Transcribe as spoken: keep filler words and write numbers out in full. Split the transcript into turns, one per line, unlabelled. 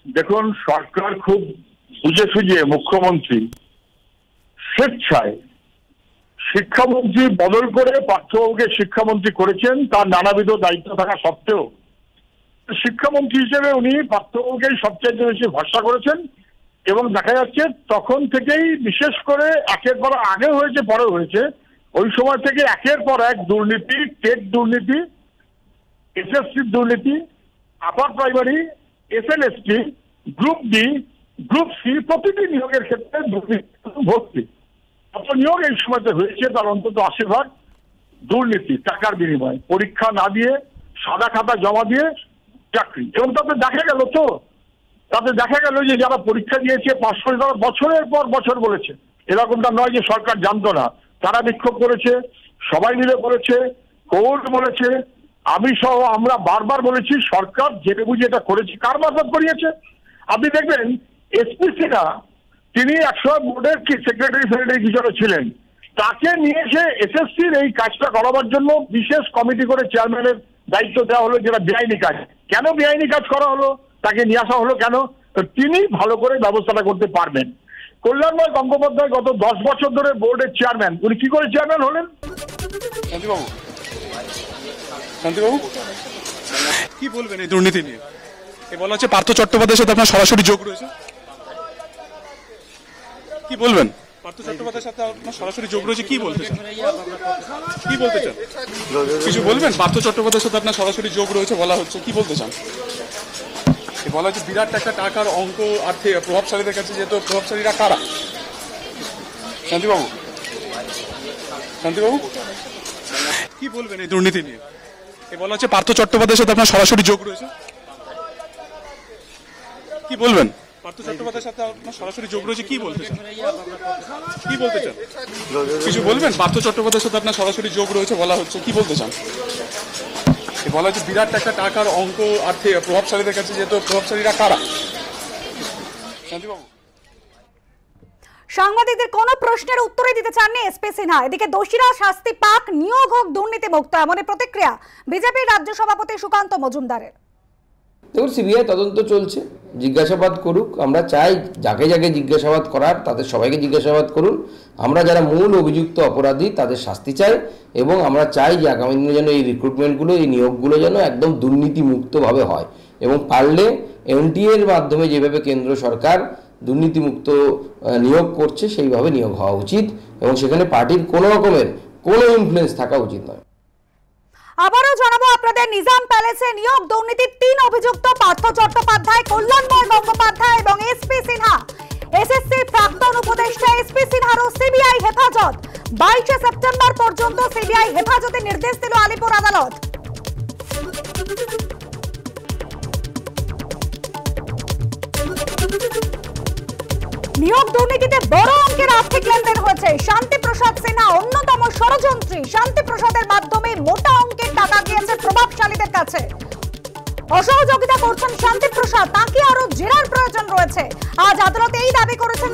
দেখুন, সরকার খুব বুঝে সুঝে মুখ্যমন্ত্রী স্বেচ্ছায় শিক্ষামন্ত্রী বদল করে পার্থবাবুকে শিক্ষামন্ত্রী করেছেন, তার নানাবিধ দায়িত্ব থাকা সত্ত্বেও শিক্ষামন্ত্রী হিসেবে উনি পার্থবাবুকে সবচেয়ে বেশি ভরসা করেছেন। এবং দেখা যাচ্ছে তখন থেকেই, বিশেষ করে একের পর আগে হয়েছে পরে হয়েছে, ওই সময় থেকে একের পর এক দুর্নীতি, টেট দুর্নীতি, এসএসসি দুর্নীতি, upper primary, SLST, group D, group C, প্রতিটি নিয়োগের ক্ষেত্রে দুর্নীতি ভর্তি। কত নিয়োগ এই সময়তে হয়েছে, তার অন্তত আশি ভাগ দুর্নীতি, টাকার বিনিময়ে পরীক্ষা না দিয়ে সাদা খাতা জমা দিয়ে চাকরি। এবং তাতে দেখা গেল তো তাতে দেখা গেল যে যারা পরীক্ষা দিয়েছে পাঁচশো টাকা বছরের পর বছর বলেছে, এরকমটা নয় যে সরকার জানতো না, তারা বিক্ষোভ করেছে, সবাই মিলে করেছে, কোর্ট বলেছে, আমি সহ আমরা বারবার বলেছি সরকার জেনে বুঝে এটা করেছে। কার মারফত করিয়েছে আপনি দেখবেন, এসপিসিরা তিনি একশো বোর্ডের সেক্রেটারি ফেক্রেটারি হিসেবে ছিলেন, তাকে নিয়ে এসে এসএসসির এই কাজটা করাবার জন্য বিশেষ কমিটি করে চেয়ারম্যানের দায়িত্ব দেওয়া হলো, যেটা বেআইনি কাজ। কেন বেআইনি কাজ করা হলো, তাকে নিয়ে আসা হলো কেন? তিনি ভালো করে ব্যবস্থাটা করতে পারবেন। কল্যাণময় গঙ্গোপাধ্যায় গত দশ বছর ধরে বোর্ডের চেয়ারম্যান, উনি কি করে চেয়ারম্যান হলেন?
শান্তিবাবু শান্তিবাবু কি বলবেন এই দুর্নীতি নিয়ে? এ বলা হচ্ছে পার্থ চট্টোপাধ্যায়ের সাথে আপনার সরাসরি যোগ রয়েছে, কি বলবেন? পার্থ চট্টোপাধ্যায়ের সাথে আপনার সরাসরি যোগ রয়েছে, কি বলতে চান? কি বলতে চান কিছু বলবেন? পার্থ চট্টোপাধ্যায়ের সাথে আপনার সরাসরি যোগ রয়েছে বলা হচ্ছে, কি বলতে চান? বলা হচ্ছে বিরাট একটা টাকার অঙ্ক আর প্রভাবশালীদের কাছে, যেহেতু প্রভাবশালীরা কারা? শান্তিবাবু শান্তিবাবু কি বলবেন এই দুর্নীতি নিয়ে? এ বলা হচ্ছে পার্থ চট্টোপাধ্যায়ের সাথে আপনার সরাসরি যোগ রয়েছে, কি বলবেন? পার্থ চট্টোপাধ্যায়ের সাথে আপনার সরাসরি যোগ রয়েছে, কি বলতে চান? কি বলতে চান কিছু বলবেন? পার্থ চট্টোপাধ্যায়ের সাথে আপনার সরাসরি যোগ রয়েছে বলা হচ্ছে, কি বলতে চান? বলা হচ্ছে বিরাট একটা টাকার অঙ্ক আর প্রভাবশালীদের কাছে, যেহেতু প্রভাবশালীরা কারা? শান্তিবাবু
সাংবাদিকদের কোন প্রশ্নের উত্তরে দিতে চাননি এসপি সিনহা। এদিকে দোষীরা শাস্তি পাক, নিয়োগ হোক দুর্নীতি মুক্ত, এমনই প্রতিক্রিয়া বিজেপির রাজ্য সভাপতি সুকান্ত মজুমদারের।
দেখুন, সিবিআই তদন্ত চলছে, জিজ্ঞাসাবাদ করুক। আমরা চাই যাকে যাকে জিজ্ঞাসাবাদ করার তাদের সবাইকে জিজ্ঞাসাবাদ করুন। আমরা যারা মূল অভিযুক্ত অপরাধী তাদের শাস্তি চাই, এবং আমরা চাই যে আগামী দিনে যেন এই রিক্রুটমেন্টগুলো, এই নিয়োগগুলো যেন একদম দুর্নীতিমুক্তভাবে হয়, এবং পারলে এনটিএ এর মাধ্যমে যেভাবে কেন্দ্র সরকার দুর্নীতিমুক্ত নিয়োগ করছে সেইভাবে নিয়োগ হওয়া উচিত, এবং সেখানে পার্টির কোনো রকমের কোনো ইনফ্লুয়েন্স থাকা উচিত নয়।
আবারও জানাবো আপনাদের, নিজাম প্যালেসে নিয়োগ দুর্নীতির তিন অভিযুক্ত পার্থ চট্টোপাধ্যায়, কল্যাণময় গঙ্গোপাধ্যায় এবং এসপি সিনহা। এসএসসির প্রাক্তন উপদেষ্টা এসপি সিনহারও সিবিআই হেফাজত। বাইশে সেপ্টেম্বর পর্যন্ত সিবিআই হেফাজতের নির্দেশ দিল আলিপুর আদালত। নিয়োগ দুর্নীতিতে বড় অঙ্কের আর্থিক লেনদেন হয়েছে। শান্তিপ্রসাদ সিনহা অন্যতম ষড়যন্ত্রী। শান্তিপ্রসাদের মাধ্যমে মোটা অঙ্কের টাকা গিয়েছে প্রভাবশালীদের কাছে। অসহযোগিতা করছেন শান্তিপ্রসাদ, তাকে আরো জেরার প্রয়োজন রয়েছে। আজ আদালতে এই দাবি করেছেন